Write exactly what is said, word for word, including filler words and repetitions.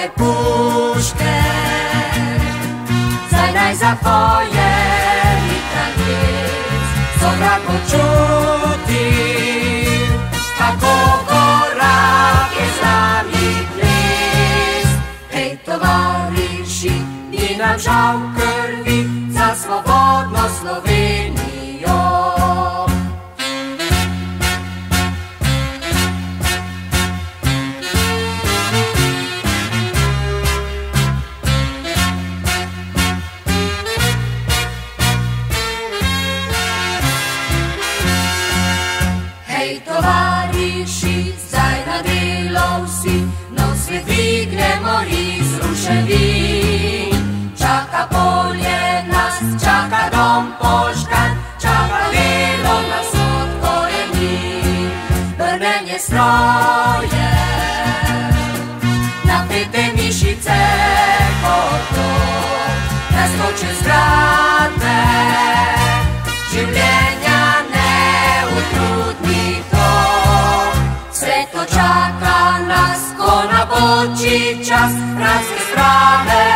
te puške, zajdaj za tvoje mitraljez, so vrako čuti, kako gorak je z nami ples. Hej, tovariši, ni nam žal krvi za svobodno Slovenijo. Hej, tovariši, zdaj na delo vsi, nov svet dvignemo iz ruševin. Čaka polje nas, čaka dom požgan, čaka delo nas od korenin. Brnenje stroje, napete mišice kot to, naskoče zgradbe, življenja neutrudni to. Vse to čaka nas, ko napoči čas, razne strane